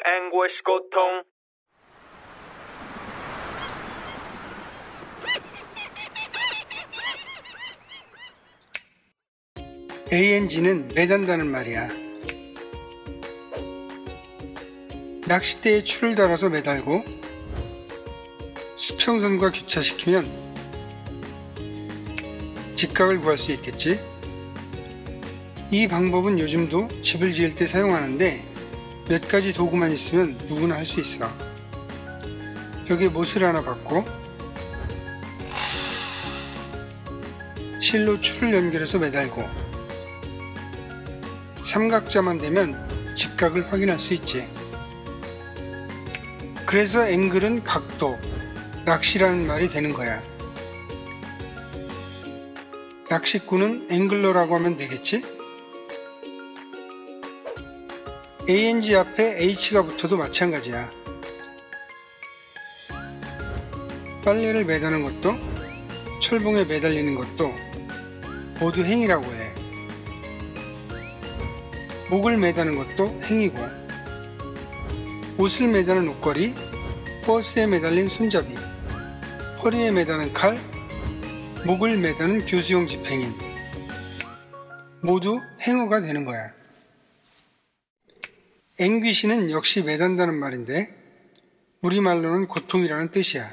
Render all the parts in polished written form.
anguish, 고통. ANG는 매단다는 말이야. 낚싯대에 줄을 달아서 매달고 수평선과 교차시키면 직각을 구할 수 있겠지. 이 방법은 요즘도 집을 지을 때 사용하는데 몇 가지 도구만 있으면 누구나 할 수 있어. 벽에 못을 하나 박고 실로 줄을 연결해서 매달고 삼각자만 되면 직각을 확인할 수 있지. 그래서 앵글은 각도, 낚시라는 말이 되는 거야. 낚시꾼은 앵글러라고 하면 되겠지? ANG 앞에 H가 붙어도 마찬가지야. 빨래를 매다는 것도 철봉에 매달리는 것도 모두 행이라고 해. 목을 매다는 것도 행이고, 옷을 매다는 옷걸이, 버스에 매달린 손잡이, 허리에 매다는 칼, 목을 매다는 교수용 집행인, 모두 행어가 되는 거야. 앵귀시는 역시 매단다는 말인데 우리말로는 고통이라는 뜻이야.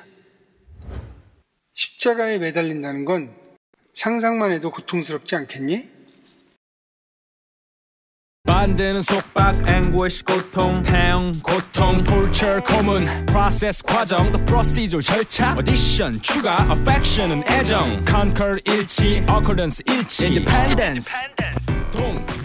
십자가에 매달린다는 건 상상만 해도 고통스럽지 않겠니? 만드는 속박, anguish, 고통, pain, 고통, torture, 고문, process, 과정, the procedure, 절차, audition, 추가, affection은 애정, conquer, 일치, occurrence, 일치, independence, 동